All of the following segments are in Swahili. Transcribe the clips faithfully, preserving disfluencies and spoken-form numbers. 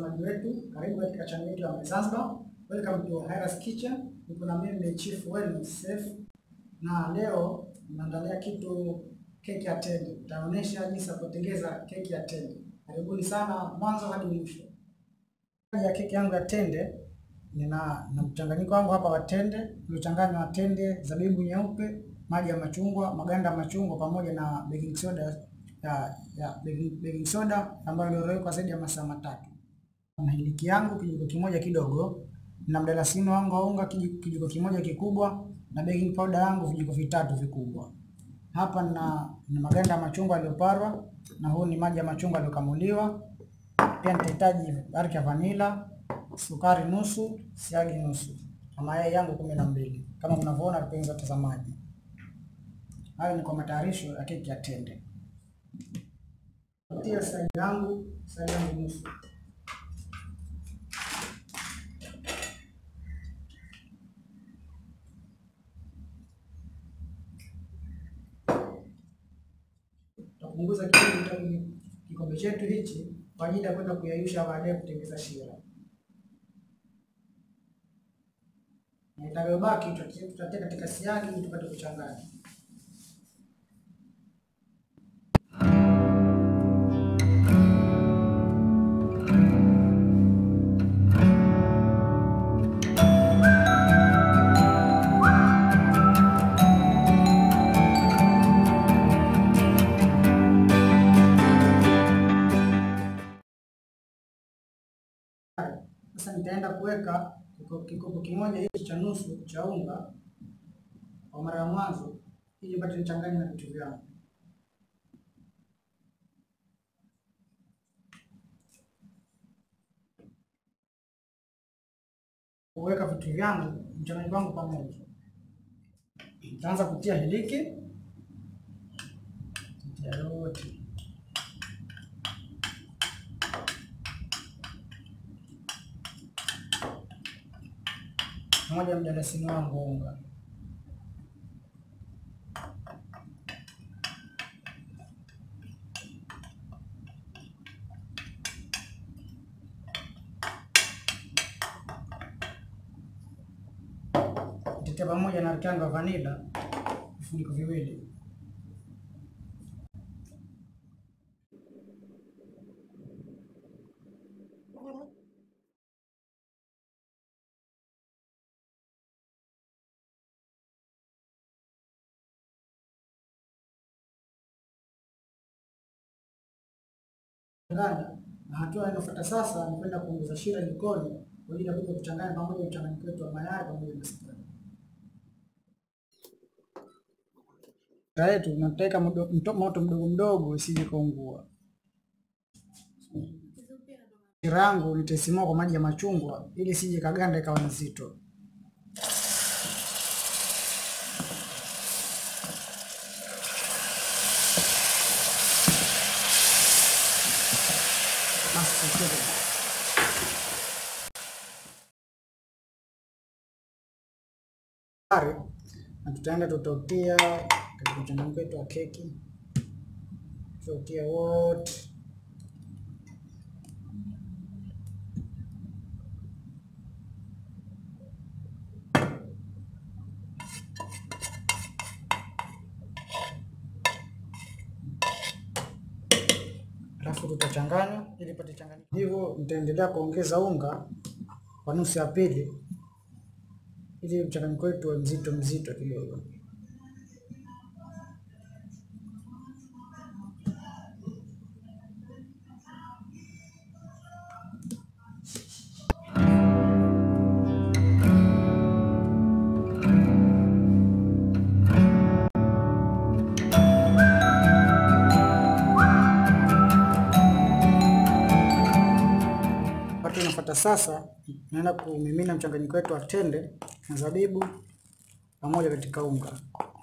watazamaji wetu, karibu katika channel yetu ya Zanzibar. Welcome to Haira's Kitchen. Niko na mimi Chief Wellness Chef, na leo naandalia kitu keki ya tende. Nitaonyesha jinsi ya kutengeneza keki ya tende. Karibuni sana mwanzo hadi mwisho. Ya keki yangu ya tende nina na mchanganyiko wangu hapa wa tende, nimechanganya tende, zabibu nyeupe, maji ya machungwa, maganda ya machungwa pamoja na baking soda ya ya baking, baking soda ambayo iliyowekwa zaidi ya masaa matatu. Na hiliki yangu kijiko kimoja kidogo, na mdalasini wangu wa unga kijiko kimoja kikubwa, na baking powder yangu vijiko vitatu vikubwa. Hapa na, na maganda ya machungwa yaliyoparwa, na huu ni maji ya machungwa yaliyokamuliwa. Pia nitahitaji bariki ya vanilla, sukari nusu, siagi nusu, na mayai yangu kumi na mbili kama mnavyoona wapenzi watazamaji. Hayo ni kwa matayarisho ya keki ya tende. Tia siagi yangu, siagi yangu nusu. Tutapunguza kidogo kikombe chetu hichi kwa ajili ya kwenda kuyayusha baadaye kutengeneza shira. Na itakayobaki tutatia katika siagi ili tupate kuchanganya. Sasa nitaenda kuweka kikopo kimoja hichi cha nusu cha unga kwa mara ya mwanzo ili nipate nichanganye na vitu vyangu. Kuweka vitu vyangu mchanganyiko wangu pamoja. Nitaanza kutia hiliki. Ntia yote. Pamoja na mdalasini wangu unga. Nitatia pamoja na rangi ya vanilla vifuniko viwili. Na hatua inayofuata sasa ni kwenda kuongeza shira jikoni kwa ajili ya kuja kuchanganya pamoja mchanganyiko wetu wa mayai pamoja na sukari. Shira yetu tunataka moto mdogo mdogo isije kaungua. Shira yangu nitaisimua kwa maji ya machungwa ili isije kaganda ikawa nzito. Na tutaenda tutautia katika mchanganyiko wetu wa keki. Tutautia wote. Alafu tutachanganya ili pate changanyiko. Hivyo nitaendelea kuongeza unga kwa nusu ya pili ili mchanganyiko wetu uwe mzito mzito kidogo. Nafuata sasa, naenda kumimina mchanganyiko wetu wa tende na zabibu pamoja katika unga.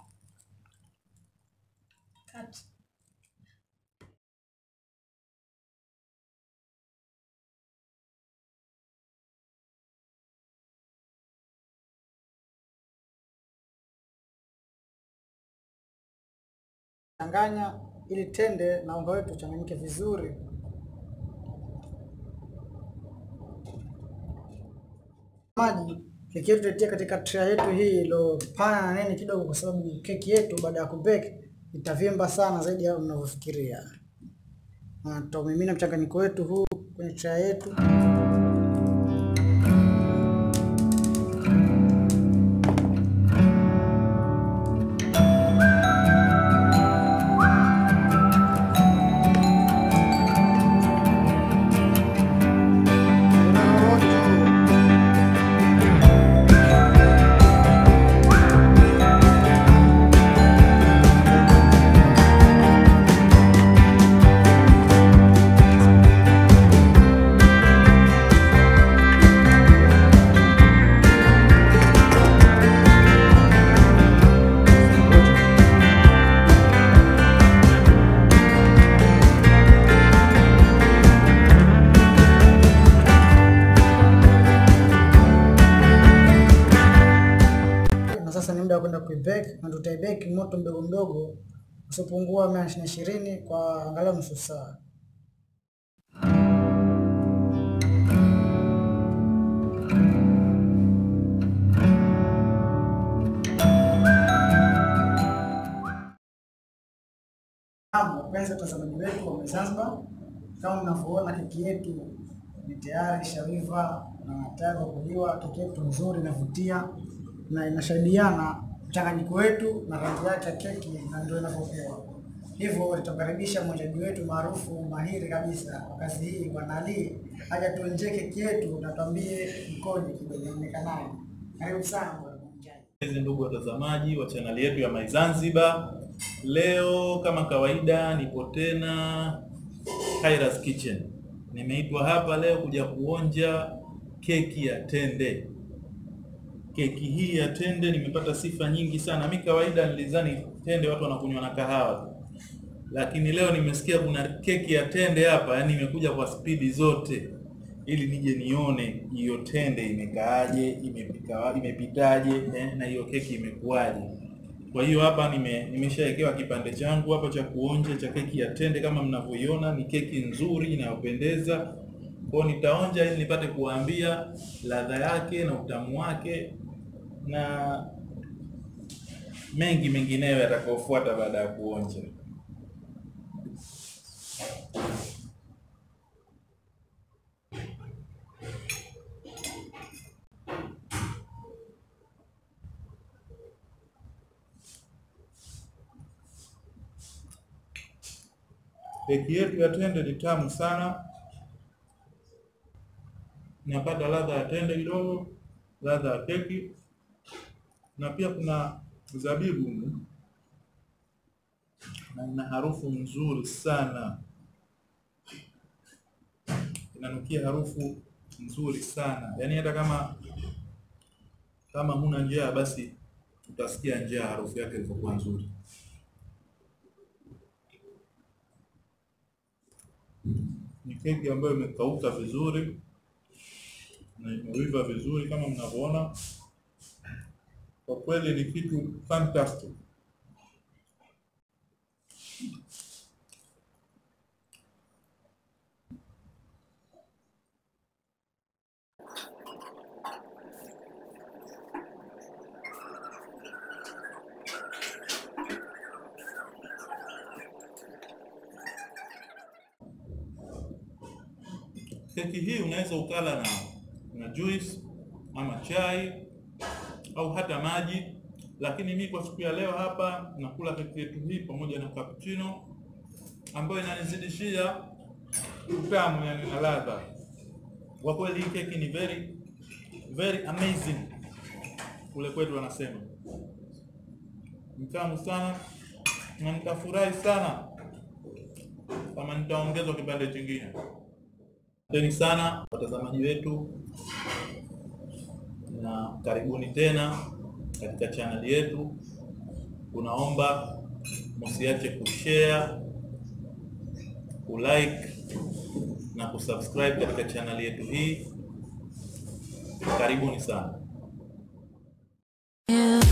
Changanya ili tende na unga wetu changanyike vizuri. Maji keki yetu tutia katika tray yetu hii ilo pana na nene kidogo, kwa sababu keki yetu baada ya kubake itavimba sana zaidi ya unavyofikiria. Na tutamimina mchanganyiko wetu huu kwenye tray yetu. Sasa ni muda wa kwenda kuibake, na tutaibake moto mdogo mdogo usipungua mia ishirini kwa angalau nusu saa. Wapenzi watazamaji wetu wa Zanzibar, kama mnavyoona keki yetu ni tayari ishaiva na tayari kuliwa. Keki yetu nzuri inavutia na inashadiana mchanganyiko wetu na rangi yake ya keki, na ndio inavyokuwa hivyo. Tutakaribisha mwenyeji wetu maarufu mahiri kabisa kwa kazi hii, Bwana Ali, aje tuonje keki yetu na tuambie mkoje kidogo. Karibu sana bwana. Ndugu watazamaji wa channel yetu ya My Zanzibar, leo kama kawaida nipo tena Khaira's Kitchen. Nimeitwa hapa leo kuja kuonja keki ya tende. Keki hii ya tende nimepata sifa nyingi sana. Mimi kawaida nilizani tende watu wanakunywa na kahawa, lakini leo nimesikia kuna keki ya tende hapa. Yani nimekuja kwa spidi zote ili nije nione hiyo tende imekaaje, imepika imepitaje, eh, na hiyo keki imekuaje. Kwa hiyo hapa nime nimeshawekewa kipande changu hapa cha kuonja cha keki ya tende. Kama mnavyoiona ni keki nzuri inayopendeza. Kwa nitaonja ili nipate kuambia ladha yake na utamu wake na mengi mengineyo yatakayofuata baada ya kuonja. Keki yetu ya tende ni tamu sana. Napata ladha ya tende kidogo, ladha ya keki, na pia kuna zabibu na ina harufu nzuri sana. Inanukia harufu nzuri sana. Yaani hata kama kama huna njaa basi utasikia njaa harufu yake ilikuwa nzuri. Ni keki ambayo imekauka vizuri na imeiva vizuri kama mnavyoona. Kwa kweli ni kitu fantastic. Keki hii unaweza ukala na na juice ama chai au hata maji, lakini mimi kwa siku ya leo hapa nakula keki yetu hii pamoja na cappuccino ambayo inanizidishia utamu, yani na ladha. Kwa kweli hii keki ni very very amazing. Kule kwetu wanasema mtamu sana, na nitafurahi sana kama nitaongezwa kipande kingine. Asanteni sana watazamaji wetu, na karibuni tena katika channel yetu. Tunaomba msiache kushare, kulike na kusubscribe katika channel yetu hii. Karibuni sana. Yeah.